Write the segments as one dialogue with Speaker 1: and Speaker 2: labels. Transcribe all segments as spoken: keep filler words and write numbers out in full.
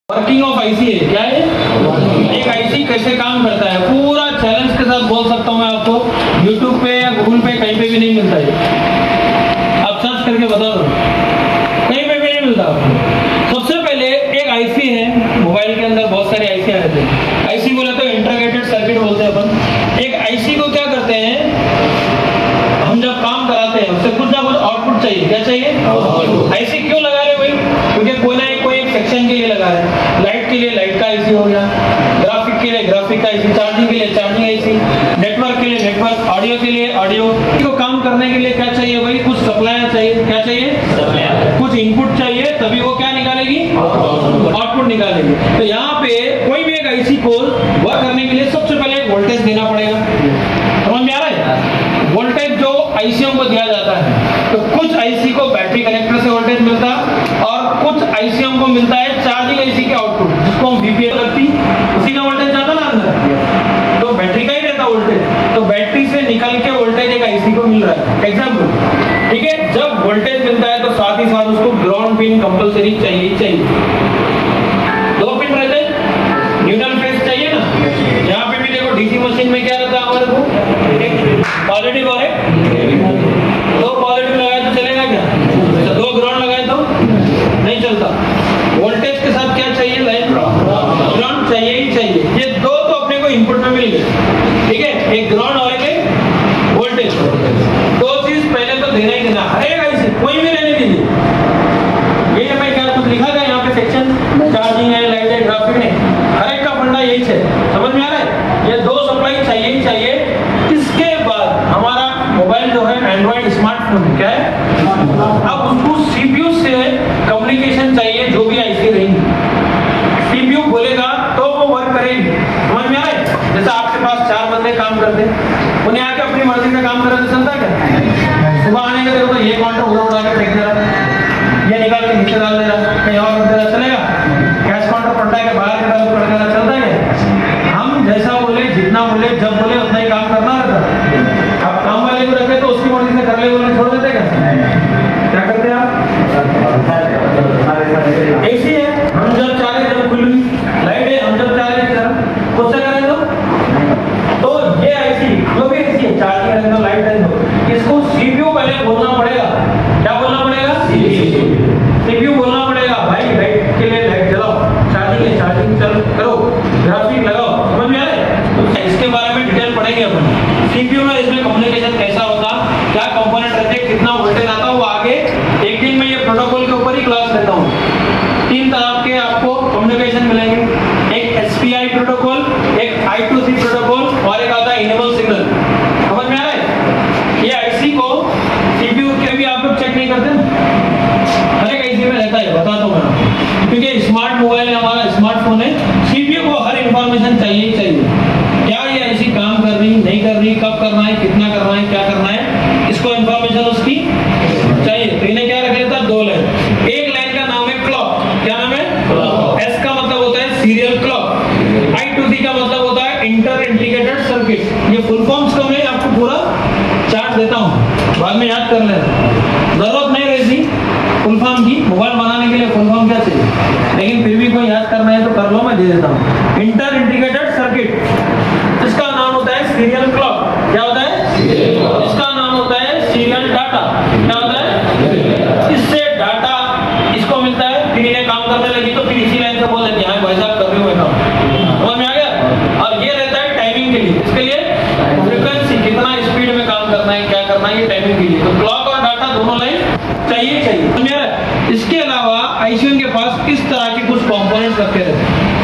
Speaker 1: Working of IC है। क्या है? एक आईसी कैसे काम करता है पूरा चैलेंज के साथ बोल सकता हूँ मैं आपको। यूट्यूब पे या गूगल पे कहीं पे भी नहीं मिलता है, आप सर्च करके बता दो, कहीं पे भी नहीं मिलता आपको। सबसे पहले एक आईसी है, मोबाइल के अंदर बहुत सारे आईसी रहते हैं। आईसी बोले तो इंटीग्रेटेड सर्किट बोलते हैं अपन। एक आईसी को क्या करते हैं, हम जब काम कराते हैं उससे कुछ ना कुछ आउटपुट चाहिए। क्या चाहिए? आईसी क्यों लगा रहे भाई? क्योंकि कोई ना कोई एक सेक्शन के लिए लगा रहे हैं। लाइट के लिए लाइट का आईसी हो गया, ग्राफिक के लिए ग्राफिक का आईसी, चार्जिंग के लिए चार्जिंग आईसी, नेटवर्क के लिए नेटवर्क, ऑडियो के लिए ऑडियो। को काम करने के लिए क्या चाहिए भाई? कुछ सप्लाई चाहिए। क्या चाहिए? सप्लाई। कुछ इनपुट चाहिए, तभी वो क्या निकालेगी? आउटपुट निकालेगी। तो यहाँ पे कोई भी एक आईसी को वर्क करने के लिए सबसे पहले वोल्टेज देना पड़ेगा। समझ में आ रहा है? वोल्टेज जो आईसीओ को दिया जाता है, तो कुछ आईसी को बैटरी कनेक्टर से वोल्टेज मिलता है और कुछ आईसीओ को मिलता है चार्जिंग आईसी के आउटपुट, जिसको हम वीपीएस लगती, उसी का वोल्टेज जाता ना अंदर, तो बैटरी का ही रहता वोल्टेज। तो बैटरी से निकल के वोल्टेज एक आईसी को मिल रहा है। एग्जाम्पल, ठीक है। जब वोल्टेज मिलता है तो साथ ही साथ उसको ग्राउंड पिन कंपलसरी चाहिए ही चाहिए। दो पिन रहते हैं, न्यूट्रल फेस चाहिए ना। यहाँ पे भी देखो डीसी मशीन में क्या रहता है हमारे को, पॉजिटिव और दो पॉजिटिव लगाए तो चलेगा क्या? दो ग्राउंड लगाए तो नहीं चलता। वोल्टेज के साथ क्या चाहिए? लाइन ग्राउंड चाहिए ही चाहिए। ये दो तो अपने को इनपुट में मिल गए, ठीक है। एक ग्राउंड और एक वोल्टेज, दो चीज पहले तो देना ही देना। हर एक आईसी कोई भी रहने दीजिए। ये मैं क्या कुछ लिखा था यहाँ पे सेक्शन, चार्जिंग है, लाइट है, ग्राफिक है, हर एक का फंडा यही है। समझ में आ रहा है? ये दो सप्लाई चाहिए ही चाहिए। इसके बाद हमारा मोबाइल जो है एंड्रॉइड स्मार्टफोन, क्या है, अब उसको सीपीयू से कम्युनिकेशन चाहिए। जो भी आईसी रहेगी, सीपीयू बोलेगा तो वो वर्क करेगी। समझ में आ रहा है? जैसे आपके पास चार बंदे काम करते हैं, उन्हें आके अपनी मर्जी का काम करे तो चलता क्या? सुबह आने के देखो तो ये काउंटर उड़ा उड़ा के फेंक दे रहा, ये निकाल के नीचे डाल दे रहा, कहीं और रख दे रहा, चलेगा? कैश काउंटर पलटा के बाहर की तरफ पड़ गया, चलता है? हम जैसा बोले, जितना बोले, जब बोले उतना ही काम करना रहता। आप काम वाले को रखे तो उसकी मर्जी से कर ले, बोले छोड़ देते क्या? क्या करते हैं आप? ऐसी है, हम जब चाहे जब खुल गई लाइट है, हम जब चाहे खुद से करें तो तो ये आईसी जो भी आईसी है, चार्जिंग है तो लाइट है तो इसको सीपीयू पहले बोलना पड़ेगा। क्या बोलना पड़ेगा? सीपीयू बोलना पड़ेगा। भाई लाइट के लिए लाइट जलाओ, चार्जिंग है चार्जिंग चल करो, ग्राफिक लगाओ। समझ में आ रहा है? तो इसके बारे में डिटेल पढ़ेंगे अपन। सीपीयू में इसमें कम्युनिकेशन कैसा होता, क्या कंपोनेंट रहते, कितना वोल्टेज आता, वो आगे एक दिन में ये प्रोटोकॉल के ऊपर ही क्लास लेता हूँ। तीन तरह के आपको कम्युनिकेशन मिलेंगे, एक एसपीआई प्रोटोकॉल, एक आई टू सी प्रोटोकॉल और एक आता है इनेबल सिग्नल। समझ में आ रहा है? ये आईसी को सीपीयू के भी आप लोग चेक नहीं करते, हर एक आईसी में रहता है, बताता हूँ मैं। क्योंकि स्मार्ट मोबाइल है हमारा, स्मार्टफोन है, सीपीयू को हर इंफॉर्मेशन चाहिए ही चाहिए। क्या ये आईसी काम कर रही, नहीं कर रही, कब करना है, कितना करना है, क्या करना है, इसको इंफॉर्मेशन उसकी चाहिए। तो इन्हें क्या रख लेता? दो लाइन। एक लाइन का नाम है क्लॉक। क्या नाम है? एस का मतलब होता है serial clock, I two C का मतलब होता है इंटर इंटीग्रेटेड सर्किट। ये फुल फॉर्म्स को मैं आपको पूरा चार्ट देता हूँ, बाद में याद कर लेना, जरूरत नहीं रहती फुल फॉर्म की। मोबाइल बनाने के लिए फुल फॉर्म क्या चाहिए, लेकिन फिर भी कोई याद करना है तो कर लो, मैं दे देता हूँ। इंटर इंटीग्रेटेड सर्किट, इसका नाम होता है सीरियल क्लॉक। क्या होता है? इसका नाम होता है सीरियल डाटा। क्या होता है? इससे डाटा इसको मिलता है, फिर इन्हें काम करने लगी तो फिर इसी लाइन से बोल देती है, हाँ भाई साहब कर रही हूँ मैं काम। समझ में आ गया? और ये रहता है टाइमिंग के लिए, इसके लिए फ्रीक्वेंसी, कितना स्पीड में काम करना है, क्या करना है, ये टाइमिंग के लिए। तो क्लॉक और डाटा दोनों लाइन चाहिए चाहिए। समझ में आ रहा है? इसके अलावा आईसीयू के पास इस तरह के कुछ कंपोनेंट्स रखे रहते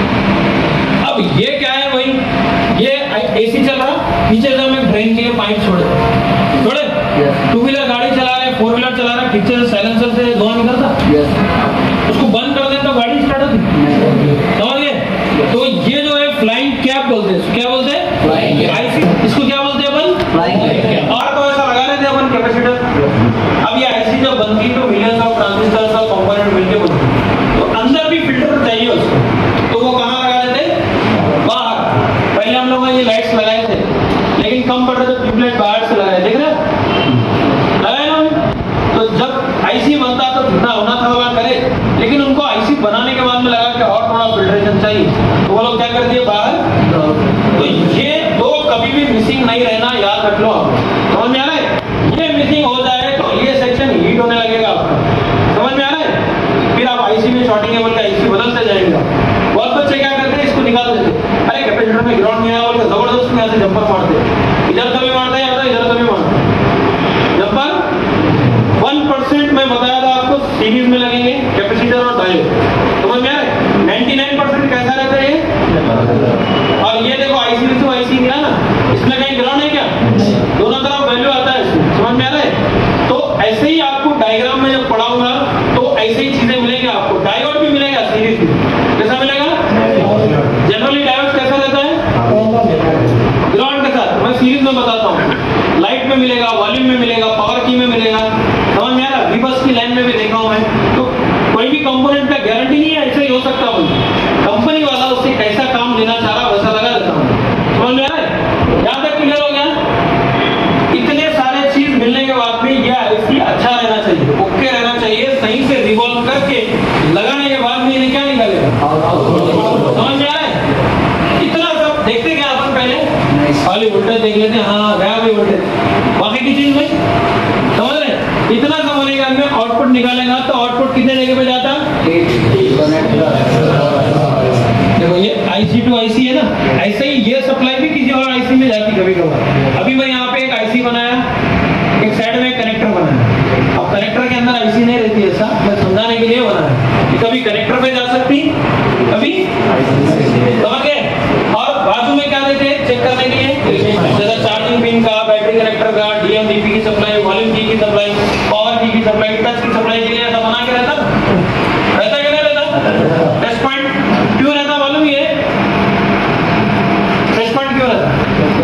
Speaker 1: हैं। अब ये क्या है भाई, ये एसी चल रहा, नीचे से हम एक ड्रेन के लिए पाइप छोड़े छोड़े टू व्हीलर गाड़ी चला रहे, फोर व्हीलर चला रहा, पीछे से साइलेंसर से धुआं निकलता, उसको बंद कर दे तो गाड़ी स्टार्ट होती। समझ गए? तो ये जो है फ्लाइंग कैप बोलते हैं। क्या बोलते हैं? आईसी। इसको क्या बोलते हैं अपन? Flying cap. और तो ऐसा लगा रहे थे अपन कैपेसिटर। अब ये आईसी जब बनती तो मिलियंस ऑफ ट्रांजिस्टर्स और कंपोनेंट मिलकर बनती, तो अंदर भी फिल्टर चाहिए उसको, तो वो कहाँ लगा रहे थे? बाहर। पहले हम लोग ये लाइट्स लगाए थे, लेकिन कम पड़ रहे थे, ट्यूबलाइट बाहर से लगाए, देख रहे लगाए ना। तो जब आईसी बनता तो कितना होना था वहाँ करे, लेकिन उनको आईसी बनाने के बाद में लगा कि और थोड़ा चाहिए, तो वो लोग क्या कर दिए बाहर। तो ये दो कभी भी मिसिंग नहीं रहना, याद रख लो आप। समझ में आ रहा है? ये मिसिंग हो जाए तो ये सेक्शन हीट होने लगेगा आपका। समझ में आ रहा है? फिर आप आईसी में शॉर्टिंग केबल का आईसी बदलते जाएंगे। बहुत बच्चे क्या करते हैं, इसको निकाल देते, अरे कैपेसिटर में ग्राउंड नहीं आया बोल के जबरदस्त में ऐसे जंपर मारते, इधर कभी मारते हैं इधर कभी मारते हैं। जंपर वन परसेंट में बताया था आपको सीरीज में लगेंगे कैपेसिटर और डायोड। समझ में आ रहा है? नाइंटी नाइन परसेंट कैसा रहता है ये। और ये देखो आईसी में तो आईसी मिला ना, इसमें कहीं ग्राउंड है क्या? दोनों तरफ वैल्यू आता है इसमें। समझ में आ रहा है? तो ऐसे ही आपको डायग्राम में जब पढ़ाऊंगा तो ऐसे ही चीजें मिलेंगे आपको। डायोड भी मिलेगा सीरीज में, कैसा मिलेगा? जनरली डायोड कैसा रहता है? ग्राउंड के साथ। मैं सीरीज में बताता हूँ, लाइट में मिलेगा, वॉल्यूम में मिलेगा, पावर की में मिलेगा। समझ में आ रहा है? रिवर्स की लाइन में भी देखा हूं मैं। तो कोई भी कंपोनेंट का गारंटी नहीं है ऐसा ही हो सकता हूँ, कंपनी वाला उससे कैसा काम लेना चाह रहा वैसा लगा देता हूँ। समझ में आ रहा है? यहां तक क्लियर हो गया? इतने सारे चीज मिलने के बाद में यह आईसी अच्छा रहना चाहिए, ओके रहना चाहिए, सही से रिवॉल्व करके लगाने के बाद में इन्हें क्या निकालेगा? समझ में आ रहा है? इतना सब देखते क्या अपन पहले खाली वोल्टेज देख लेते हैं, हाँ गया भाई वोल्टेज, बाकी की चीज में समझ रहे? इतना सब होने के बाद में आउटपुट निकालेगा तो आउटपुट कितने जगह पे जाता? देखो ये आईसी टू आईसी है ना, ऐसे ही ये सप्लाई भी किसी और आईसी में जाती कभी कभार। अभी मैं यहाँ पे एक आईसी बनाया, एक साइड में एक कनेक्टर बनाया। अब कनेक्टर के अंदर आईसी नहीं रहती, ऐसा मैं समझाने के लिए बनाया कि कभी कनेक्टर पे जा सकती, कभी समझ गए। और बाजू में क्या देते हैं चेक करने के लिए, जैसे चार्जिंग पिन का, बैटरी कनेक्टर का, डीएम डीपी की सप्लाई, वॉल्यूम की की सप्लाई, पावर की की सप्लाई, टच की सप्लाई के लिए ऐसा बना के रहता रहता क्या नहीं रहता? टच पॉइंट क्यों रहता मालूम? ये टच पॉइंट क्यों रहता?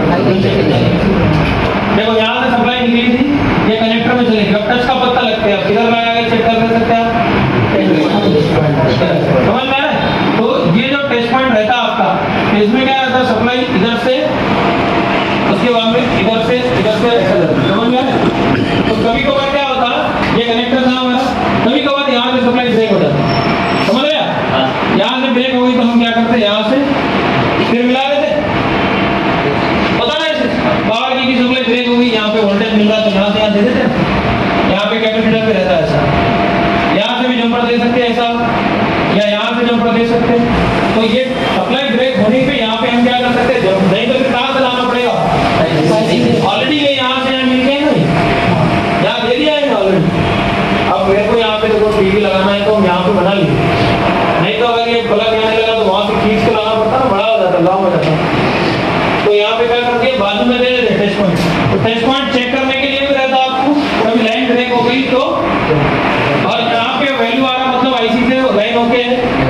Speaker 1: देखो यहाँ से सप्लाई निकली थी, ये कनेक्टर में चलेगी, अब टच का पत्ता लगता है, किधर लगाएगा चेक कर सकते हैं आप। समझ में आ रहा है? तो ये जो टच पॉइंट रहता है आपका, इसमें क्या रहता है? सप्लाई इधर से, उसके बाद में इधर से इधर से ऐसा जाता है। समझ में आ रहा है? तो कभी कभार क्या होता है, ये कनेक्टर था हमारा, कभी कभार यहाँ से सप्लाई ब्रेक हो जाता है। समझ रहे हैं? यहाँ से ब्रेक हो गई तो हम क्या करते हैं, यहाँ से फिर मिला देते, पता ना ऐसे पावर की की सप्लाई ब्रेक हो गई, यहाँ पे वोल्टेज मिल रहा है तो यहाँ से यहाँ दे देते हैं, यहाँ पे कैपेसिटर पे रहता है ऐसा, यहाँ से भी जंपर दे सकते हैं ऐसा, या यहाँ से जंपर दे सकते हैं। तो ये सप्लाई ब्रेक होने पे यहाँ पे हम क्या कर सकते हैं, जब नहीं तो फिर कहाँ से लाना पड़ेगा? ऑलरेडी ये यहाँ से यहाँ मिल गए ना, यहाँ दे दिया है ना ऑलरेडी। अब मेरे को यहाँ पे देखो टीवी लगाना है तो हम यहाँ पे बना लिए, नहीं तो अगर ये प्लग आने लगा तो वहां से खींच के लाना पड़ता ना, बड़ा हो जाता, लॉन्ग हो जाता। तो यहाँ पे क्या करते हैं, बाजू में दे देते टेस्ट पॉइंट। तो टेस्ट पॉइंट चेक करने के लिए भी रहता आपको, कभी लाइन ब्रेक हो गई तो, और यहाँ पे वैल्यू आ रहा मतलब आईसी से लाइन होके